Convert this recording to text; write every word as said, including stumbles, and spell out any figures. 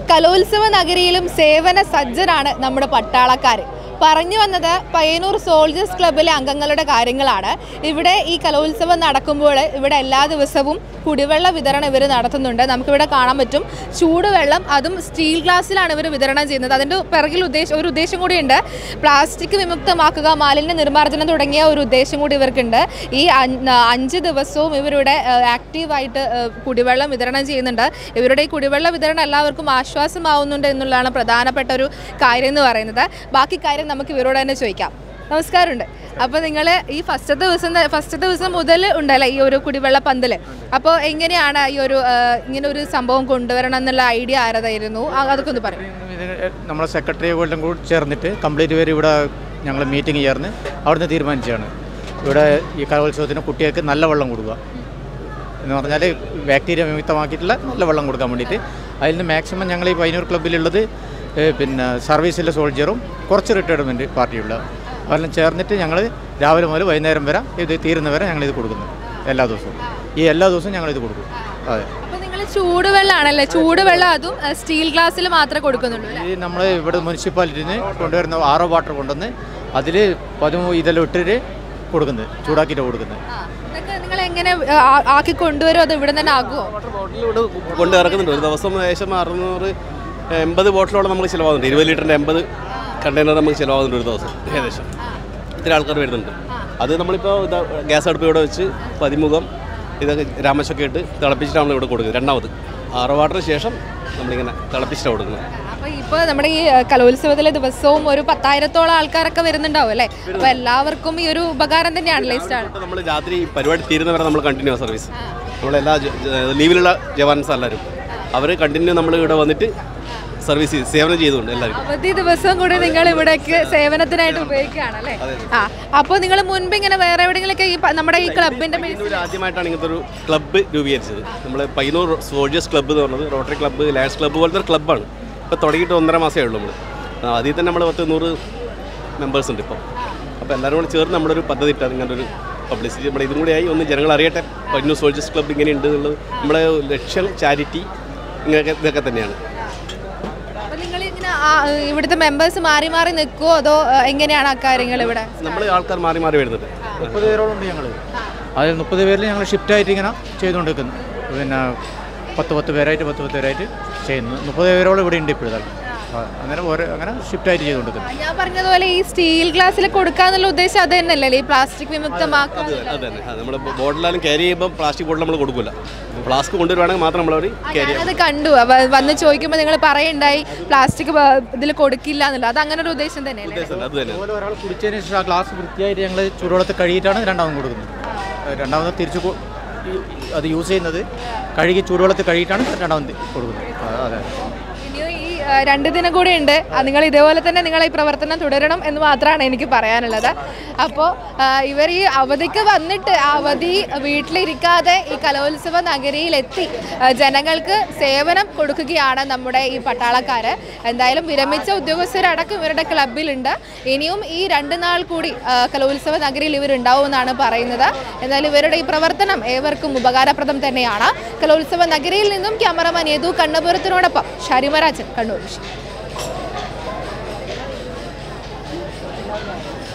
കലോത്സവ നഗരിയിലും സേവന സജ്ജരാണ് നമ്മുടെ പട്ടാളക്കാർ. പറഞ്ഞു വന്നത് പയ്യന്നൂർ സോൾജേഴ്സ് ക്ലബ്ബിലെ അംഗങ്ങളുടെ കാര്യങ്ങളാണ്. ഇവിടെ ഈ കലോത്സവം നടക്കുമ്പോൾ ഇവിടെ എല്ലാ ദിവസവും കുടിവെള്ള വിതരണം ഇവർ നടത്തുന്നുണ്ട്. നമുക്കിവിടെ കാണാൻ പറ്റും ചൂടുവെള്ളം, അതും സ്റ്റീൽ ഗ്ലാസ്സിലാണ് ഇവർ വിതരണം ചെയ്യുന്നത്. അതിൻ്റെ പിറകിൽ ഉദ്ദേശം ഒരു ഉദ്ദേശം കൂടിയുണ്ട്, പ്ലാസ്റ്റിക് വിമുക്തമാക്കുക, മാലിന്യ നിർമ്മാർജ്ജനം തുടങ്ങിയ ഒരു ഉദ്ദേശം കൂടി ഇവർക്കുണ്ട്. ഈ അഞ്ച് ദിവസവും ഇവരുടെ ആക്റ്റീവായിട്ട് കുടിവെള്ളം വിതരണം ചെയ്യുന്നുണ്ട്. ഇവരുടെ ഈ കുടിവെള്ള വിതരണം എല്ലാവർക്കും ആശ്വാസമാവുന്നുണ്ട് എന്നുള്ളതാണ് പ്രധാനപ്പെട്ട ഒരു കാര്യം എന്ന് പറയുന്നത്. ബാക്കി കാര്യം നമുക്ക് ഇവരോട് തന്നെ ചോദിക്കാം. നമസ്കാരമുണ്ട്. അപ്പോൾ നിങ്ങൾ ഈ ഫസ്റ്റ് ദിവസം ഫസ്റ്റ് ദിവസം മുതൽ ഉണ്ടല്ലേ ഈ ഒരു കുടിവെള്ള പന്തൽ, അപ്പോൾ എങ്ങനെയാണ് ഈ ഒരു ഇങ്ങനെ ഒരു സംഭവം കൊണ്ടുവരണം എന്നുള്ള ഐഡിയ ആരതായിരുന്നു? അതൊക്കെ ഒന്ന് പറയും. നമ്മളെ സെക്രട്ടറി എല്ലാം കൂടി ചേർന്നിട്ട് കംപ്ലീറ്റ് പേര് ഇവിടെ ഞങ്ങൾ മീറ്റിംഗ് ചേർന്ന് അവിടുന്ന് തീരുമാനിച്ചാണ് ഇവിടെ ഈ കലോത്സവത്തിന് കുട്ടികൾക്ക് നല്ല വെള്ളം കൊടുക്കുക എന്ന് പറഞ്ഞാൽ ബാക്ടീരിയ വിമുക്തമാക്കിയിട്ടുള്ള നല്ല വെള്ളം കൊടുക്കാൻ വേണ്ടിയിട്ട്. അതിൽ നിന്ന് മാക്സിമം ഞങ്ങൾ ഈ പയ്യന്നൂർ ക്ലബ്ബിലുള്ളത് പിന്നെ സർവീസിലെ സോൾജറും കുറച്ച് റിട്ടയർമെൻറ്റ് പാർട്ടിയുള്ള അതെല്ലാം ചേർന്നിട്ട് ഞങ്ങൾ രാവിലെ മുതൽ വൈകുന്നേരം വരെ ഇത് തീരുന്ന വരെ ഞങ്ങളിത് കൊടുക്കുന്നു. എല്ലാ ദിവസവും ഈ എല്ലാ ദിവസവും ഞങ്ങളിത് കൊടുക്കും. അതെ. അപ്പോൾ നിങ്ങൾ ചൂടുവെള്ളമാണല്ലേ? ചൂടുവെള്ളം അതും സ്റ്റീൽ ഗ്ലാസ്സിൽ മാത്രമേ കൊടുക്കുന്നുള്ളൂ. ഈ നമ്മൾ ഇവിടെ മുനിസിപ്പാലിറ്റിയിൽ നിന്ന് കൊണ്ടുവരുന്ന ആറോ വാട്ടർ കൊണ്ടുവന്ന് അതിൽ പതിമൂന്ന് ഇതെല്ലാം ഇട്ടിട്ട് കൊടുക്കുന്നത്, ചൂടാക്കിയിട്ട് കൊടുക്കുന്നത്. നിങ്ങൾ എങ്ങനെ ആക്കി കൊണ്ടുവരും? അത് ഇവിടെ തന്നെ ആകുമോ? ബോട്ടിൽ ഇവിടെ കൊണ്ട് ഇറക്കുന്നുണ്ട്. ഒരു ദിവസം ഏകദേശം അറുന്നൂറ് എൺപത് ബോട്ടിലോളം നമ്മൾ ചിലവാകുന്നുണ്ട്. ഇരുപത് ലിറ്ററിൻ്റെ എൺപത് കണ്ടെയ്നർ നമുക്ക് ചിലവാകുന്നുണ്ട് ഒരു ദിവസം. ഏകദേശം ഇത്ര ആൾക്കാർ വരുന്നുണ്ട്. അത് നമ്മളിപ്പോൾ ഇതാ ഗ്യാസ് അടുപ്പ് ഇവിടെ വെച്ച് പതിമുഖം ഇതൊക്കെ രാമശൊക്കെ ഇട്ട് തിളപ്പിച്ചിട്ട് നമ്മൾ ഇവിടെ കൊടുക്കുന്നത്. രണ്ടാമത് ആറ് വാട്ടറിന് ശേഷം നമ്മളിങ്ങനെ തിളപ്പിച്ചിട്ടാണ് കൊടുക്കുന്നത്. അപ്പോൾ ഇപ്പോൾ നമ്മുടെ ഈ കലോത്സവത്തിലെ ദിവസവും ഒരു പത്തായിരത്തോളം ആൾക്കാരൊക്കെ വരുന്നുണ്ടാവും അല്ലേ? അപ്പോൾ എല്ലാവർക്കും ഈ ഒരു ഉപകാരം തന്നെയാണല്ലേ? ഇഷ്ടമാണ്. നമ്മൾ രാത്രി പരിപാടി തീരുന്നവരെ നമ്മൾ കണ്ടിന്യൂ സർവീസ്, നമ്മളെല്ലാ ലീവിലുള്ള ജവാൻസ് എല്ലാവരും അവർ കണ്ടിന്യൂ നമ്മൾ ഇവിടെ വന്നിട്ട് സർവീസ് സേവനം ചെയ്തുകൊണ്ട് എല്ലാവരും അവധി ദിവസം കൂടി നിങ്ങൾ ഇവിടേക്ക് സേവനത്തിനായിട്ട് ഉപയോഗിക്കുകയാണല്ലേ? ആ, അപ്പോൾ നിങ്ങൾ മുൻപ് ഇങ്ങനെ വേറെ എവിടെയെങ്കിലൊക്കെ ഈ നമ്മുടെ ഈ ക്ലബിൻ്റെ ആദ്യമായിട്ടാണ് ഇങ്ങനത്തെ ഒരു ക്ലബ്ബ് രൂപീകരിച്ചത്. നമ്മൾ പയ്യന്നൂർ സോൾജേഴ്സ് ക്ലബ്ബ് എന്ന് പറഞ്ഞത് റോട്ടറി ക്ലബ്ബ്, ലയൺസ് ക്ലബ്ബ് പോലത്തെ ഒരു ക്ലബ്ബാണ്. ഇപ്പോൾ തുടങ്ങിയിട്ട് ഒന്നര മാസമേ ഉള്ളൂ. നമ്മൾ അതിൽ തന്നെ നമ്മൾ പത്ത് നൂറ് മെമ്പേഴ്സ് ഉണ്ട് ഇപ്പോൾ. അപ്പോൾ എല്ലാവരും കൂടി ചേർന്ന് നമ്മളൊരു പദ്ധതി ഇട്ടാണ് ഇങ്ങനെ ഒരു പബ്ലിസിറ്റി. നമ്മുടെ ഇതും കൂടി ആയി ഒന്ന് ജനങ്ങൾ അറിയട്ടെ പയ്യന്നൂർ സോൾജേഴ്സ് ക്ലബ്ബ് ഇങ്ങനെ ഉണ്ട് എന്നുള്ളത്. നമ്മുടെ ലക്ഷ്യം ചാരിറ്റി ഇങ്ങനെയൊക്കെ ഇതൊക്കെ തന്നെയാണ്. ഇവിടുത്തെ മെമ്പേഴ്സ് മാറി മാറി നിൽക്കുമോ അതോ എങ്ങനെയാണ് ആ കാര്യങ്ങൾ? ഇവിടെ നമ്മൾ ആൾക്കാർ മാറി മാറി വരുന്നുണ്ട്. മുപ്പത് പേരോളം ഉണ്ട് ഞങ്ങൾ. അതിൽ മുപ്പത് പേരിൽ ഞങ്ങൾ ഷിഫ്റ്റായിട്ട് ഇങ്ങനെ ചെയ്തുകൊണ്ടിരിക്കുന്നു. പിന്നെ പത്ത് പത്ത് പേരായിട്ട് പത്ത് പത്ത് പേരായിട്ട് ചെയ്യുന്നു. മുപ്പത് പേരോളം ഇവിടെ ഉണ്ട് ഇപ്പോഴത്തെ. അങ്ങനെ ഓരോ അങ്ങനെ ഷിഫ്റ്റായിട്ട് ചെയ്തുകൊണ്ടിരിക്കുന്നു. ഞാൻ പറഞ്ഞതുപോലെ ഈ സ്റ്റീൽ ഗ്ലാസ്സിൽ കൊടുക്കാന്നുള്ള ഉദ്ദേശം അത് തന്നെയല്ലേ? ഈ പ്ലാസ്റ്റിക് വിമുക്തമാക്കുക. അത് തന്നെ. നമ്മൾ ബോട്ടിലാലും ക്യാരി ചെയ്യുമ്പോൾ പ്ലാസ്റ്റിക് ബോട്ടിൽ നമ്മൾ കൊടുക്കില്ല. ഫ്ലാസ്ക് കൊണ്ടുവരുവാണെങ്കിൽ മാത്രം നമ്മൾ ക്യാരി ചെയ്യും. അത് കണ്ടു വന്ന് ചോദിക്കുമ്പോൾ നിങ്ങൾ പറയുണ്ടായി പ്ലാസ്റ്റിക് ഇതിൽ കൊടുക്കില്ല എന്നുള്ളത്. അത് അങ്ങനെ ഒരു ഉദ്ദേശം തന്നെയല്ലേ? അതുപോലെ ഒരാൾ കുടിച്ചതിന് ശേഷം ആ ഗ്ലാസ് വൃത്തിയായിട്ട് ഞങ്ങൾ ചൂടുവെള്ളത്തിൽ കഴുകിയിട്ടാണ് രണ്ടാമത് കൊടുക്കുന്നത്. രണ്ടാമത് തിരിച്ച് അത് യൂസ് ചെയ്യുന്നത് കഴുകി ചൂടുവെള്ളത്തിൽ കഴുകിയിട്ടാണ് രണ്ടാമത് കൊടുക്കുന്നത്. അതെ. രണ്ട് ദിനം കൂടി ഉണ്ട്. നിങ്ങൾ ഇതേപോലെ തന്നെ നിങ്ങൾ ഈ പ്രവർത്തനം തുടരണം എന്ന് മാത്രമാണ് എനിക്ക് പറയാനുള്ളത്. അപ്പോൾ ഇവർ ഈ അവധിക്ക് വന്നിട്ട് അവധി വീട്ടിലിരിക്കാതെ ഈ കലോത്സവ നഗരിയിലെത്തി ജനങ്ങൾക്ക് സേവനം കൊടുക്കുകയാണ് നമ്മുടെ ഈ പട്ടാളക്കാർ. എന്തായാലും വിരമിച്ച ഉദ്യോഗസ്ഥരടക്കം ഇവരുടെ ക്ലബിലുണ്ട്. ഇനിയും ഈ രണ്ട് നാൾ കൂടി കലോത്സവ നഗരിയിൽ ഇവരുണ്ടാവുമെന്നാണ് പറയുന്നത്. എന്തായാലും ഇവരുടെ ഈ പ്രവർത്തനം ഏവർക്കും ഉപകാരപ്രദം തന്നെയാണ്. കലോത്സവ നഗരിയിൽ നിന്നും ക്യാമറമാൻ യദു കണ്ണപുരത്തിനോടൊപ്പം ഷരിമരാജൻ, കണ്ണൂർ.